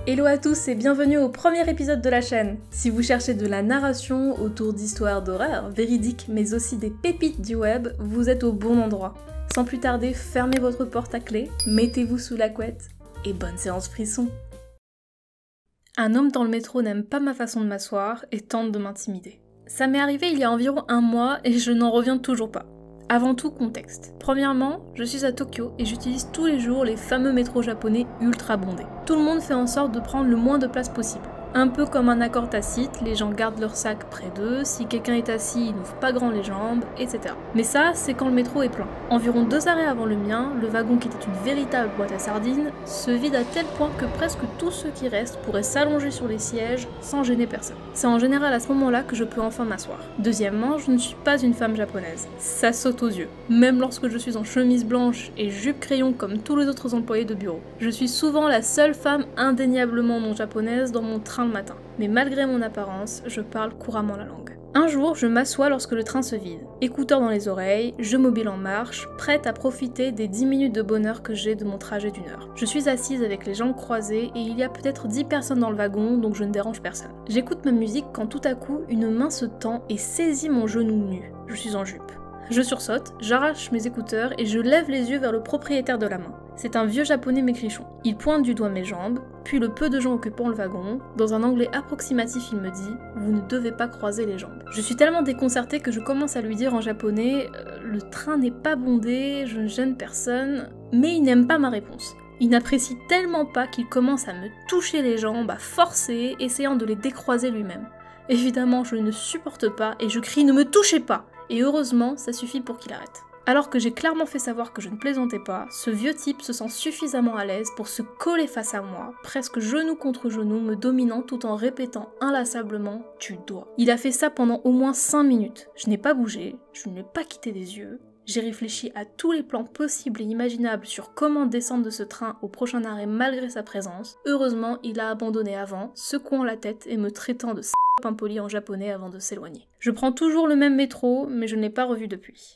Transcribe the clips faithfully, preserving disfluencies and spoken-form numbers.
Hello à tous et bienvenue au premier épisode de la chaîne. Si vous cherchez de la narration autour d'histoires d'horreur, véridiques mais aussi des pépites du web, vous êtes au bon endroit. Sans plus tarder, fermez votre porte à clé, mettez-vous sous la couette et bonne séance frisson. Un homme dans le métro n'aime pas ma façon de m'asseoir et tente de m'intimider. Ça m'est arrivé il y a environ un mois et je n'en reviens toujours pas. Avant tout, contexte. Premièrement, je suis à Tokyo et j'utilise tous les jours les fameux métros japonais ultra bondés. Tout le monde fait en sorte de prendre le moins de place possible. Un peu comme un accord tacite, les gens gardent leur sac près d'eux, si quelqu'un est assis, il n'ouvre pas grand les jambes, et cetera. Mais ça, c'est quand le métro est plein. Environ deux arrêts avant le mien, le wagon qui était une véritable boîte à sardines, se vide à tel point que presque tous ceux qui restent pourraient s'allonger sur les sièges sans gêner personne. C'est en général à ce moment-là que je peux enfin m'asseoir. Deuxièmement, je ne suis pas une femme japonaise. Ça saute aux yeux. Même lorsque je suis en chemise blanche et jupe crayon comme tous les autres employés de bureau. Je suis souvent la seule femme indéniablement non japonaise dans mon train le matin. Mais malgré mon apparence, je parle couramment la langue. Un jour, je m'assois lorsque le train se vide. Écouteurs dans les oreilles, jeu mobile en marche, prête à profiter des dix minutes de bonheur que j'ai de mon trajet d'une heure. Je suis assise avec les jambes croisées et il y a peut-être dix personnes dans le wagon, donc je ne dérange personne. J'écoute ma musique quand tout à coup, une main se tend et saisit mon genou nu. Je suis en jupe. Je sursaute, j'arrache mes écouteurs et je lève les yeux vers le propriétaire de la main. C'est un vieux japonais maigrichon. Il pointe du doigt mes jambes, puis le peu de gens occupant le wagon. Dans un anglais approximatif, il me dit « Vous ne devez pas croiser les jambes ». Je suis tellement déconcertée que je commence à lui dire en japonais euh, « Le train n'est pas bondé, je ne gêne personne », mais il n'aime pas ma réponse. Il n'apprécie tellement pas qu'il commence à me toucher les jambes, à forcer, essayant de les décroiser lui-même. Évidemment, je ne supporte pas et je crie « Ne me touchez pas !» Et heureusement, ça suffit pour qu'il arrête. Alors que j'ai clairement fait savoir que je ne plaisantais pas, ce vieux type se sent suffisamment à l'aise pour se coller face à moi, presque genou contre genou, me dominant tout en répétant inlassablement « tu dois ». Il a fait ça pendant au moins cinq minutes. Je n'ai pas bougé, je ne l'ai pas quitté des yeux. J'ai réfléchi à tous les plans possibles et imaginables sur comment descendre de ce train au prochain arrêt malgré sa présence. Heureusement, il a abandonné avant, secouant la tête et me traitant de s*** impoli en japonais avant de s'éloigner. Je prends toujours le même métro, mais je ne l'ai pas revu depuis.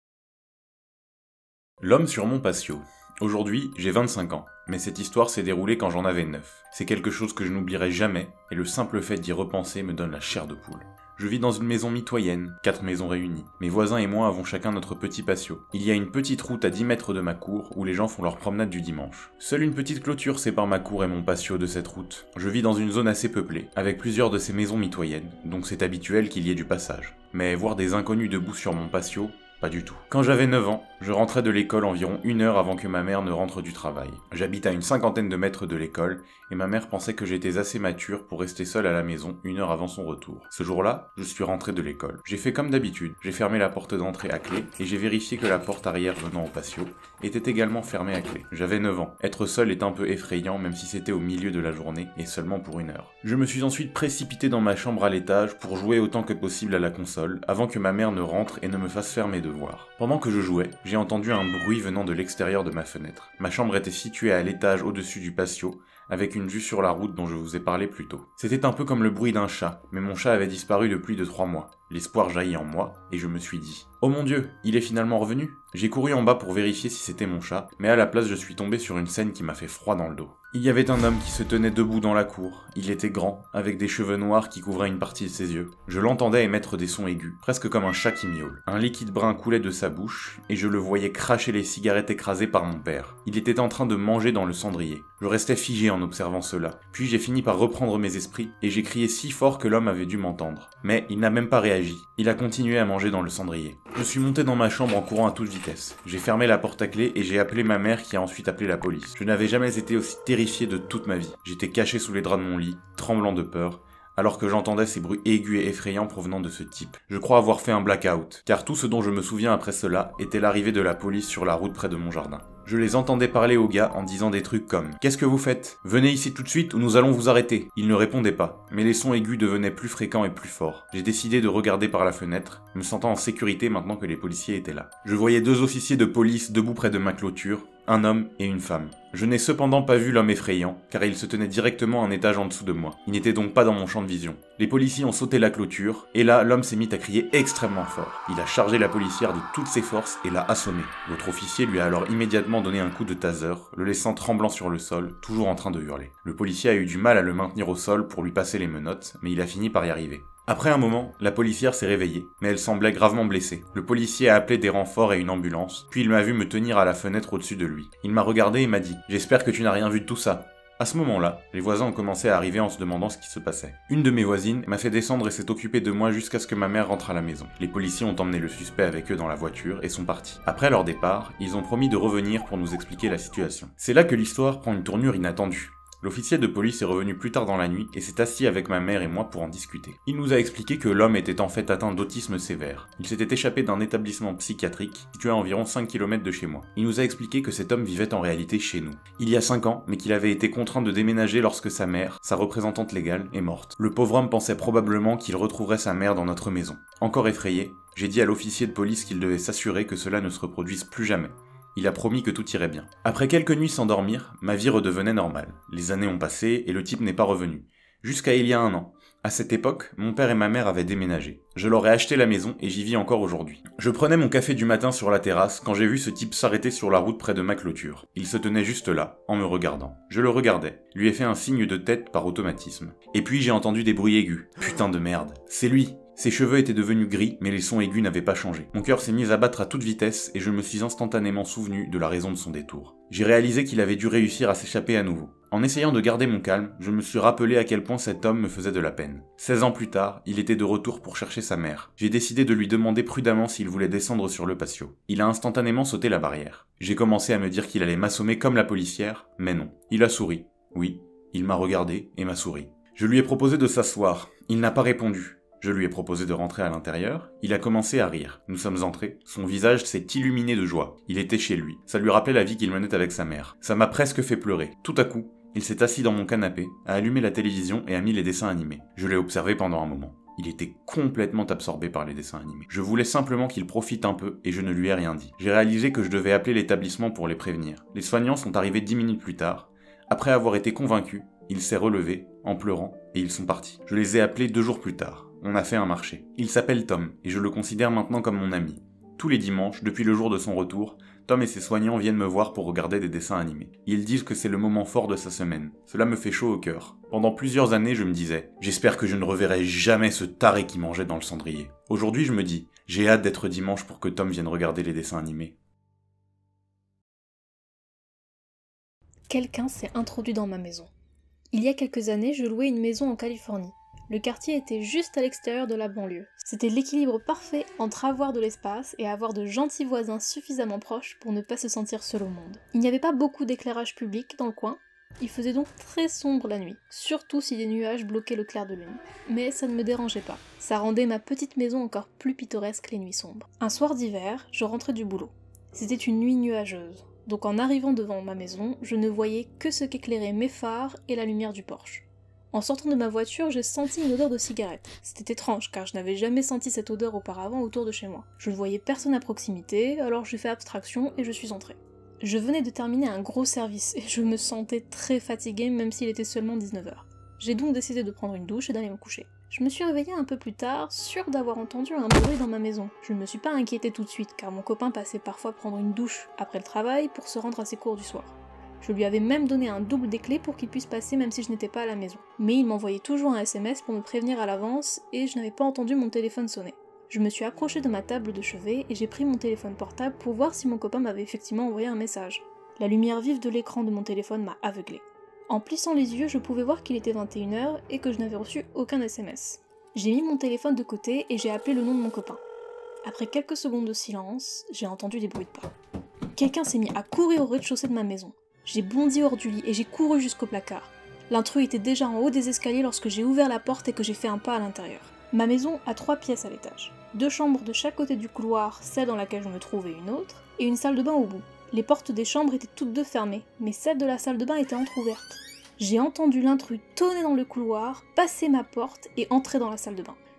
L'homme sur mon patio. Aujourd'hui, j'ai vingt-cinq ans, mais cette histoire s'est déroulée quand j'en avais neuf. C'est quelque chose que je n'oublierai jamais, et le simple fait d'y repenser me donne la chair de poule. Je vis dans une maison mitoyenne, quatre maisons réunies. Mes voisins et moi avons chacun notre petit patio. Il y a une petite route à dix mètres de ma cour où les gens font leur promenade du dimanche. Seule une petite clôture sépare ma cour et mon patio de cette route. Je vis dans une zone assez peuplée, avec plusieurs de ces maisons mitoyennes, donc c'est habituel qu'il y ait du passage. Mais voir des inconnus debout sur mon patio, pas du tout. Quand j'avais neuf ans, je rentrais de l'école environ une heure avant que ma mère ne rentre du travail. J'habite à une cinquantaine de mètres de l'école, et ma mère pensait que j'étais assez mature pour rester seule à la maison une heure avant son retour. Ce jour-là, je suis rentré de l'école. J'ai fait comme d'habitude, j'ai fermé la porte d'entrée à clé, et j'ai vérifié que la porte arrière venant au patio était également fermée à clé. J'avais neuf ans. Être seul est un peu effrayant, même si c'était au milieu de la journée, et seulement pour une heure. Je me suis ensuite précipité dans ma chambre à l'étage pour jouer autant que possible à la console, avant que ma mère ne rentre et ne me fasse faire mes devoirs. Pendant que je jouais, j'ai entendu un bruit venant de l'extérieur de ma fenêtre. Ma chambre était située à l'étage au-dessus du patio, avec une vue sur la route dont je vous ai parlé plus tôt. C'était un peu comme le bruit d'un chat, mais mon chat avait disparu depuis de trois mois. L'espoir jaillit en moi, et je me suis dit « Oh mon Dieu, il est finalement revenu ?» J'ai couru en bas pour vérifier si c'était mon chat, mais à la place je suis tombé sur une scène qui m'a fait froid dans le dos. Il y avait un homme qui se tenait debout dans la cour. Il était grand, avec des cheveux noirs qui couvraient une partie de ses yeux. Je l'entendais émettre des sons aigus, presque comme un chat qui miaule. Un liquide brun coulait de sa bouche, et je le voyais cracher les cigarettes écrasées par mon père. Il était en train de manger dans le cendrier. Je restais figé en observant cela. Puis j'ai fini par reprendre mes esprits, et j'ai crié si fort que l'homme avait dû m'entendre. Mais il n'a même pas réagi. Il a continué à manger dans le cendrier. Je suis monté dans ma chambre en courant à toute vitesse. J'ai fermé la porte à clé et j'ai appelé ma mère qui a ensuite appelé la police. Je n'avais jamais été aussi terrifié de toute ma vie. J'étais caché sous les draps de mon lit, tremblant de peur, alors que j'entendais ces bruits aigus et effrayants provenant de ce type. Je crois avoir fait un blackout, car tout ce dont je me souviens après cela était l'arrivée de la police sur la route près de mon jardin. Je les entendais parler aux gars en disant des trucs comme « Qu'est-ce que vous faites ? Venez ici tout de suite ou nous allons vous arrêter !» Ils ne répondaient pas, mais les sons aigus devenaient plus fréquents et plus forts. J'ai décidé de regarder par la fenêtre, me sentant en sécurité maintenant que les policiers étaient là. Je voyais deux officiers de police debout près de ma clôture, Un homme et une femme. Je n'ai cependant pas vu l'homme effrayant, car il se tenait directement un étage en dessous de moi. Il n'était donc pas dans mon champ de vision. Les policiers ont sauté la clôture, et là, l'homme s'est mis à crier extrêmement fort. Il a chargé la policière de toutes ses forces et l'a assommée. L'autre officier lui a alors immédiatement donné un coup de taser, le laissant tremblant sur le sol, toujours en train de hurler. Le policier a eu du mal à le maintenir au sol pour lui passer les menottes, mais il a fini par y arriver. Après un moment, la policière s'est réveillée, mais elle semblait gravement blessée. Le policier a appelé des renforts et une ambulance, puis il m'a vu me tenir à la fenêtre au-dessus de lui. Il m'a regardé et m'a dit « J'espère que tu n'as rien vu de tout ça ». À ce moment-là, les voisins ont commencé à arriver en se demandant ce qui se passait. Une de mes voisines m'a fait descendre et s'est occupée de moi jusqu'à ce que ma mère rentre à la maison. Les policiers ont emmené le suspect avec eux dans la voiture et sont partis. Après leur départ, ils ont promis de revenir pour nous expliquer la situation. C'est là que l'histoire prend une tournure inattendue. L'officier de police est revenu plus tard dans la nuit et s'est assis avec ma mère et moi pour en discuter. Il nous a expliqué que l'homme était en fait atteint d'autisme sévère. Il s'était échappé d'un établissement psychiatrique situé à environ cinq kilomètres de chez moi. Il nous a expliqué que cet homme vivait en réalité chez nous. Il y a cinq ans, mais qu'il avait été contraint de déménager lorsque sa mère, sa représentante légale, est morte. Le pauvre homme pensait probablement qu'il retrouverait sa mère dans notre maison. Encore effrayé, j'ai dit à l'officier de police qu'il devait s'assurer que cela ne se reproduise plus jamais. Il a promis que tout irait bien. Après quelques nuits sans dormir, ma vie redevenait normale. Les années ont passé et le type n'est pas revenu. Jusqu'à il y a un an. À cette époque, mon père et ma mère avaient déménagé. Je leur ai acheté la maison et j'y vis encore aujourd'hui. Je prenais mon café du matin sur la terrasse quand j'ai vu ce type s'arrêter sur la route près de ma clôture. Il se tenait juste là, en me regardant. Je le regardais, lui ai fait un signe de tête par automatisme. Et puis j'ai entendu des bruits aigus. Putain de merde, c'est lui! Ses cheveux étaient devenus gris, mais les sons aigus n'avaient pas changé. Mon cœur s'est mis à battre à toute vitesse et je me suis instantanément souvenu de la raison de son détour. J'ai réalisé qu'il avait dû réussir à s'échapper à nouveau. En essayant de garder mon calme, je me suis rappelé à quel point cet homme me faisait de la peine. seize ans plus tard, il était de retour pour chercher sa mère. J'ai décidé de lui demander prudemment s'il voulait descendre sur le patio. Il a instantanément sauté la barrière. J'ai commencé à me dire qu'il allait m'assommer comme la policière, mais non. Il a souri. Oui, il m'a regardé et m'a souri. Je lui ai proposé de s'asseoir. Il n'a pas répondu. Je lui ai proposé de rentrer à l'intérieur, il a commencé à rire. Nous sommes entrés, son visage s'est illuminé de joie. Il était chez lui. Ça lui rappelait la vie qu'il menait avec sa mère. Ça m'a presque fait pleurer. Tout à coup, il s'est assis dans mon canapé, a allumé la télévision et a mis les dessins animés. Je l'ai observé pendant un moment. Il était complètement absorbé par les dessins animés. Je voulais simplement qu'il profite un peu et je ne lui ai rien dit. J'ai réalisé que je devais appeler l'établissement pour les prévenir. Les soignants sont arrivés dix minutes plus tard. Après avoir été convaincu, il s'est relevé, en pleurant, et ils sont partis. Je les ai appelés deux jours plus tard. On a fait un marché. Il s'appelle Tom, et je le considère maintenant comme mon ami. Tous les dimanches, depuis le jour de son retour, Tom et ses soignants viennent me voir pour regarder des dessins animés. Ils disent que c'est le moment fort de sa semaine. Cela me fait chaud au cœur. Pendant plusieurs années, je me disais « J'espère que je ne reverrai jamais ce taré qui mangeait dans le cendrier. » Aujourd'hui, je me dis « J'ai hâte d'être dimanche pour que Tom vienne regarder les dessins animés. » Quelqu'un s'est introduit dans ma maison. Il y a quelques années, je louais une maison en Californie. Le quartier était juste à l'extérieur de la banlieue. C'était l'équilibre parfait entre avoir de l'espace et avoir de gentils voisins suffisamment proches pour ne pas se sentir seul au monde. Il n'y avait pas beaucoup d'éclairage public dans le coin, il faisait donc très sombre la nuit, surtout si des nuages bloquaient le clair de lune. Mais ça ne me dérangeait pas, ça rendait ma petite maison encore plus pittoresque les nuits sombres. Un soir d'hiver, je rentrais du boulot. C'était une nuit nuageuse, donc en arrivant devant ma maison, je ne voyais que ce qu'éclairaient mes phares et la lumière du porche. En sortant de ma voiture, j'ai senti une odeur de cigarette. C'était étrange, car je n'avais jamais senti cette odeur auparavant autour de chez moi. Je ne voyais personne à proximité, alors j'ai fait abstraction et je suis entrée. Je venais de terminer un gros service, et je me sentais très fatiguée même s'il était seulement dix-neuf heures. J'ai donc décidé de prendre une douche et d'aller me coucher. Je me suis réveillée un peu plus tard, sûre d'avoir entendu un bruit dans ma maison. Je ne me suis pas inquiétée tout de suite, car mon copain passait parfois prendre une douche après le travail pour se rendre à ses cours du soir. Je lui avais même donné un double des clés pour qu'il puisse passer même si je n'étais pas à la maison. Mais il m'envoyait toujours un S M S pour me prévenir à l'avance et je n'avais pas entendu mon téléphone sonner. Je me suis approchée de ma table de chevet et j'ai pris mon téléphone portable pour voir si mon copain m'avait effectivement envoyé un message. La lumière vive de l'écran de mon téléphone m'a aveuglée. En plissant les yeux, je pouvais voir qu'il était vingt et une heures et que je n'avais reçu aucun S M S. J'ai mis mon téléphone de côté et j'ai appelé le nom de mon copain. Après quelques secondes de silence, j'ai entendu des bruits de pas. Quelqu'un s'est mis à courir au rez-de-chaussée de ma maison. J'ai bondi hors du lit et j'ai couru jusqu'au placard. L'intrus était déjà en haut des escaliers lorsque j'ai ouvert la porte et que j'ai fait un pas à l'intérieur. Ma maison a trois pièces à l'étage. Deux chambres de chaque côté du couloir, celle dans laquelle je me trouvais et une autre, et une salle de bain au bout. Les portes des chambres étaient toutes deux fermées, mais celle de la salle de bain était entrouverte. J'ai entendu l'intrus tonner dans le couloir, passer ma porte et entrer dans la salle de bain.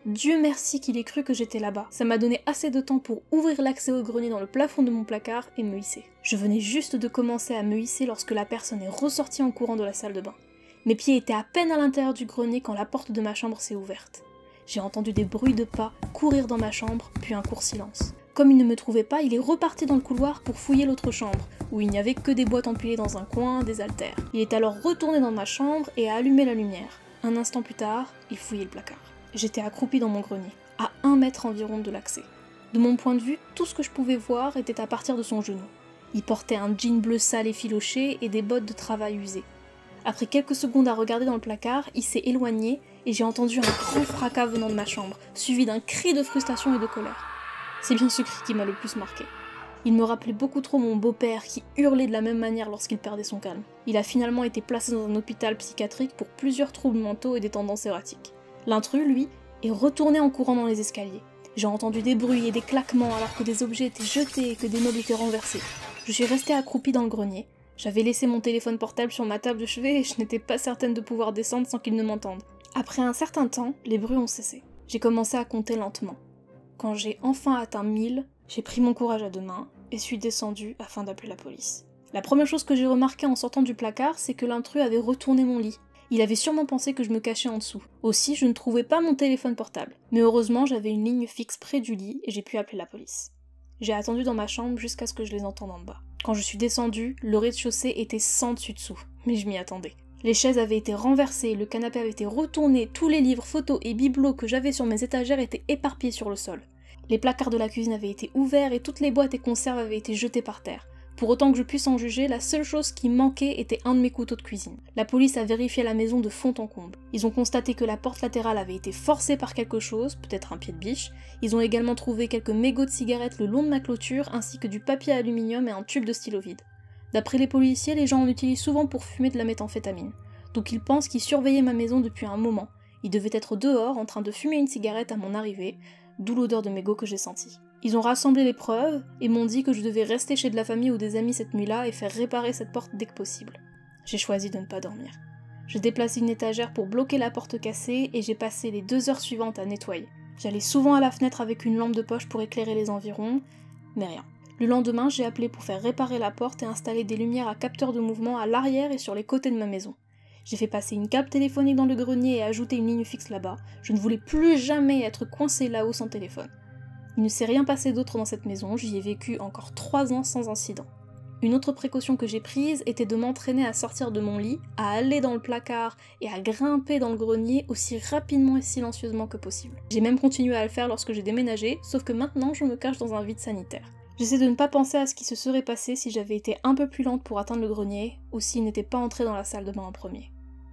Dieu merci qu'il ait cru que j'étais là-bas. Ça m'a donné assez de temps pour ouvrir l'accès au grenier dans le plafond de mon placard et me hisser. Je venais juste de commencer à me hisser lorsque la personne est ressortie en courant de la salle de bain. Mes pieds étaient à peine à l'intérieur du grenier quand la porte de ma chambre s'est ouverte. J'ai entendu des bruits de pas courir dans ma chambre, puis un court silence. Comme il ne me trouvait pas, il est reparti dans le couloir pour fouiller l'autre chambre, où il n'y avait que des boîtes empilées dans un coin, des haltères. Il est alors retourné dans ma chambre et a allumé la lumière. Un instant plus tard, il fouillait le placard. J'étais accroupie dans mon grenier, à un mètre environ de l'accès. De mon point de vue, tout ce que je pouvais voir était à partir de son genou. Il portait un jean bleu sale et filoché et des bottes de travail usées. Après quelques secondes à regarder dans le placard, il s'est éloigné et j'ai entendu un grand fracas venant de ma chambre, suivi d'un cri de frustration et de colère. C'est bien ce cri qui m'a le plus marqué. Il me rappelait beaucoup trop mon beau-père qui hurlait de la même manière lorsqu'il perdait son calme. Il a finalement été placé dans un hôpital psychiatrique pour plusieurs troubles mentaux et des tendances erratiques. L'intrus, lui, est retourné en courant dans les escaliers. J'ai entendu des bruits et des claquements alors que des objets étaient jetés et que des meubles étaient renversés. Je suis restée accroupie dans le grenier. J'avais laissé mon téléphone portable sur ma table de chevet et je n'étais pas certaine de pouvoir descendre sans qu'il ne m'entende. Après un certain temps, les bruits ont cessé. J'ai commencé à compter lentement. Quand j'ai enfin atteint mille, j'ai pris mon courage à deux mains et suis descendue afin d'appeler la police. La première chose que j'ai remarqué en sortant du placard, c'est que l'intrus avait retourné mon lit. Il avait sûrement pensé que je me cachais en dessous. Aussi, je ne trouvais pas mon téléphone portable. Mais heureusement, j'avais une ligne fixe près du lit et j'ai pu appeler la police. J'ai attendu dans ma chambre jusqu'à ce que je les entende en bas. Quand je suis descendue, le rez-de-chaussée était sans dessus-dessous, mais je m'y attendais. Les chaises avaient été renversées, le canapé avait été retourné, tous les livres, photos et bibelots que j'avais sur mes étagères étaient éparpillés sur le sol. Les placards de la cuisine avaient été ouverts et toutes les boîtes et conserves avaient été jetées par terre. Pour autant que je puisse en juger, la seule chose qui manquait était un de mes couteaux de cuisine. La police a vérifié la maison de fond en comble. Ils ont constaté que la porte latérale avait été forcée par quelque chose, peut-être un pied de biche. Ils ont également trouvé quelques mégots de cigarettes le long de ma clôture, ainsi que du papier aluminium et un tube de stylo vide. D'après les policiers, les gens en utilisent souvent pour fumer de la méthamphétamine. Donc ils pensent qu'ils surveillaient ma maison depuis un moment. Ils devaient être dehors en train de fumer une cigarette à mon arrivée, d'où l'odeur de mégots que j'ai sentie. Ils ont rassemblé les preuves et m'ont dit que je devais rester chez de la famille ou des amis cette nuit-là et faire réparer cette porte dès que possible. J'ai choisi de ne pas dormir. J'ai déplacé une étagère pour bloquer la porte cassée et j'ai passé les deux heures suivantes à nettoyer. J'allais souvent à la fenêtre avec une lampe de poche pour éclairer les environs, mais rien. Le lendemain, j'ai appelé pour faire réparer la porte et installer des lumières à capteur de mouvement à l'arrière et sur les côtés de ma maison. J'ai fait passer une câble téléphonique dans le grenier et ajouté une ligne fixe là-bas. Je ne voulais plus jamais être coincée là-haut sans téléphone. Il ne s'est rien passé d'autre dans cette maison, j'y ai vécu encore trois ans sans incident. Une autre précaution que j'ai prise était de m'entraîner à sortir de mon lit, à aller dans le placard et à grimper dans le grenier aussi rapidement et silencieusement que possible. J'ai même continué à le faire lorsque j'ai déménagé, sauf que maintenant je me cache dans un vide sanitaire. J'essaie de ne pas penser à ce qui se serait passé si j'avais été un peu plus lente pour atteindre le grenier, ou s'il n'était pas entré dans la salle de bain en premier.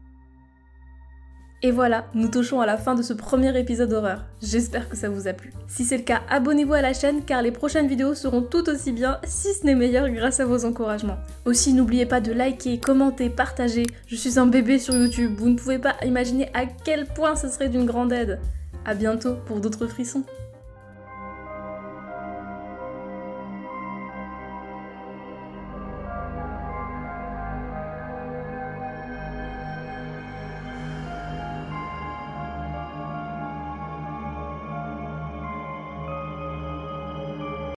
Et voilà, nous touchons à la fin de ce premier épisode d'horreur. J'espère que ça vous a plu. Si c'est le cas, abonnez-vous à la chaîne car les prochaines vidéos seront tout aussi bien, si ce n'est meilleur grâce à vos encouragements. Aussi, n'oubliez pas de liker, commenter, partager. Je suis un bébé sur YouTube, vous ne pouvez pas imaginer à quel point ce serait d'une grande aide. À bientôt pour d'autres frissons.